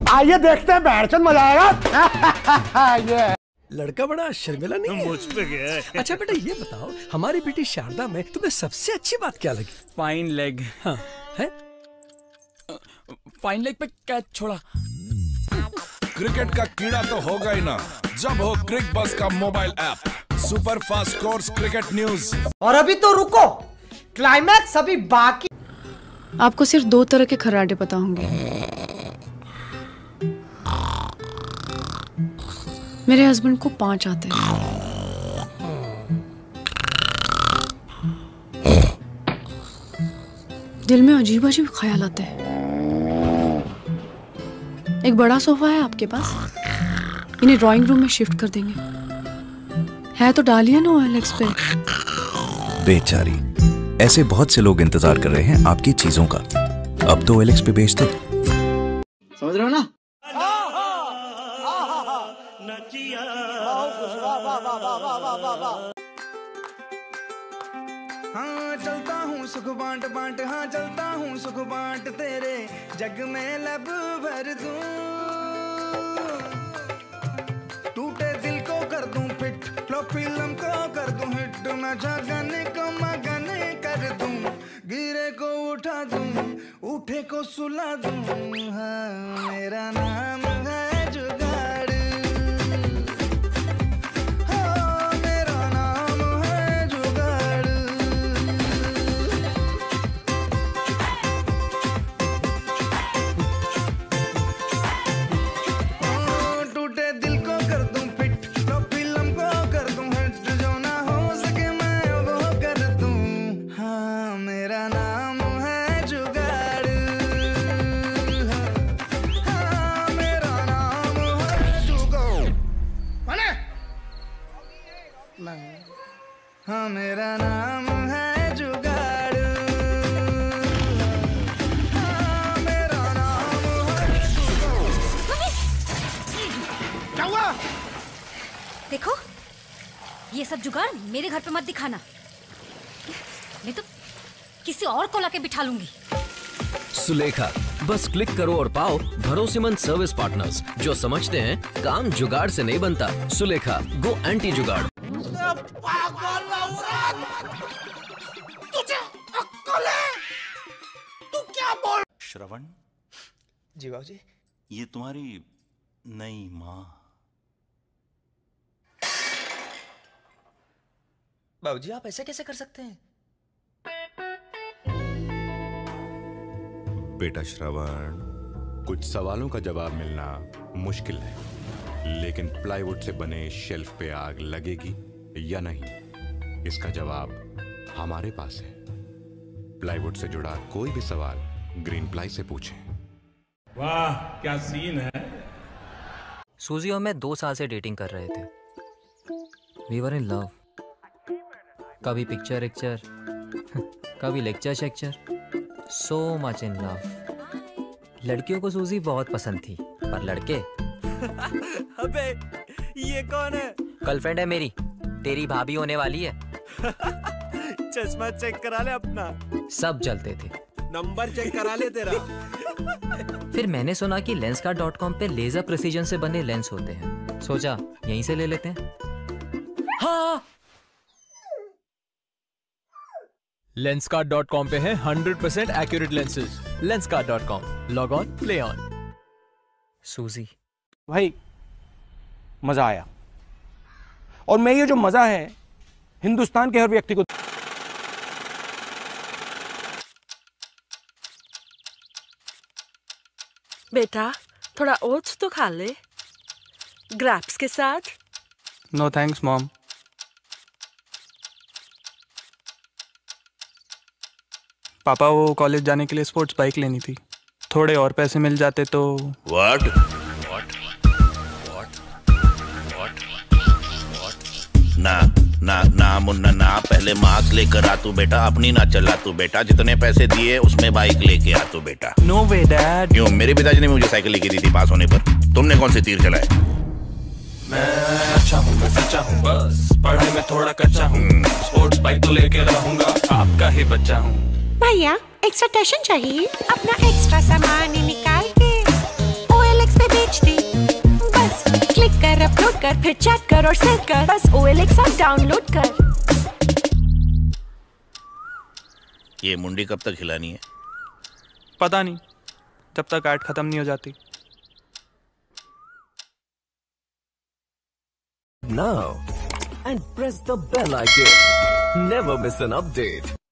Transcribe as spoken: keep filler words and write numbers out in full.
आइए देखते हैं बैठचंद मजा आएगा। ये लड़का बड़ा शर्मिला नहीं है? मुझ पे गया है। अच्छा बेटा ये बताओ, हमारी बेटी शारदा में तुम्हें सबसे अच्छी बात क्या लगी? Fine leg. हाँ है? फाइन लेग पे कैच छोड़ा। क्रिकेट का कीड़ा तो होगा ही ना जब हो क्रिक बस का mobile app, super fast scores cricket news. और अभी तो रुको, क्लाइमैक्स अभी बाकी। आपको सिर्फ दो तरह के खर्राटे पता होंगे। मेरे हस्बैंड को पांच आते हैं। दिल में अजीब अजीब ख्याल आते हैं। एक बड़ा सोफा है आपके पास, इन्हें ड्राइंग रूम में शिफ्ट कर देंगे। है तो डालिए ना ओएलएक्स पे। बेचारी, ऐसे बहुत से लोग इंतजार कर रहे हैं आपकी चीजों का। अब तो ओएलएक्स पे बेच दो। समझ रहे हो ना? हाँ चलता हूँ सुख बांट बांट, हाँ चलता हूँ सुख बांट, तेरे जग में लब भर दूं। टूटे दिल को कर दूं फिट, फ्लॉप फिल्म को कर दूं हिट, मैं जगन को मगन कर दूं, गिरे को उठा दूं, उठे को सुला दूं। हाँ मेरा नाम है जुगाड़, हाँ मेरा नाम है जुगाड़। टूटे दिल को कर दूं फिट, तो फिल्म को कर दूं हिट, जो ना हो सके मैं वो कर दूं। हाँ मेरा नाम है जुगाड़, हाँ मेरा नाम है जुगाड़। हाँ मेरा नाम है जुगाड़, हाँ मेरा नाम है जुगाड़। क्या हुआ? देखो, ये सब जुगाड़ मेरे घर पे मत दिखाना, नहीं तो किसी और को लाके बिठा लूंगी। सुलेखा, बस क्लिक करो और पाओ भरोसेमंद सर्विस पार्टनर्स जो समझते हैं काम जुगाड़ से नहीं बनता। सुलेखा, गो एंटी जुगाड़। तुझे अक्ल है? तू क्या बोल? श्रवण जी बाबूजी। ये तुम्हारी नई माँ। बाबूजी आप ऐसे कैसे कर सकते हैं? बेटा श्रवण, कुछ सवालों का जवाब मिलना मुश्किल है, लेकिन प्लाईवुड से बने शेल्फ पे आग लगेगी या नहीं, इसका जवाब हमारे पास है। प्लाईवुड से जुड़ा कोई भी सवाल ग्रीन प्लाई से पूछें। वाह क्या सीन है। सूजी और मैं दो साल से डेटिंग कर रहे थे। We were in love. कभी पिक्चर एक्चर, कभी लेक्चर शेक्चर, सो मच इन लव। लड़कियों को सूजी बहुत पसंद थी, पर लड़के अबे ये कौन है? गर्लफ्रेंड है मेरी, तेरी भाभी होने वाली है। चश्मा चेक करा ले अपना। सब जलते थे। नंबर चेक करा ले तेरा। फिर मैंने सुना कि लेंसकार्ट डॉट कॉम पे लेजर प्रिसीजन से बने लेंस होते हैं, सोचा यहीं से ले लेते हैं। हाँ, लेंसकार्ट डॉट कॉम पे है hundred percent accurate lenses. Lenskart dot com, log on, play on. Suji भाई मजा आया, और मैं ये जो मजा है हिंदुस्तान के हर व्यक्ति को। बेटा थोड़ा ओट्स तो खा ले ग्रैप्स के साथ। No thanks mom. पापा वो कॉलेज जाने के लिए स्पोर्ट्स बाइक लेनी थी, थोड़े और पैसे मिल जाते तो। What what what what what ना ना ना मुन्ना ना, पहले मास्क लेकर आ तू बेटा, अपनी ना चला तू बेटा, जितने पैसे दिए उसमें बाइक लेके आ तू बेटा। No way dad. क्यों? मेरे पिताजी ने मुझे साइकिल लेके दी थी पास होने पर, तुमने कौन से तीर चलाए? मैं अच्छा हूँ, मैं सच्चा हूँ, बस पढ़ाई में थोड़ा कच्चा हूँ, स्पोर्ट्स बाइक तो लेके रहूंगा, आपका ही बच्चा हूँ। भैया एक्स्ट्रा टेंशन चाहिए, अपना एक्स्ट्रा सामान निकाल के ओएलएक्स पे कर, फिर चैट कर और सेव कर, बस O L X app download कर। ये मुंडी कब तक हिलानी है? पता नहीं, जब तक ऐड खत्म नहीं हो जाती। Now and press the bell icon. Never miss an update.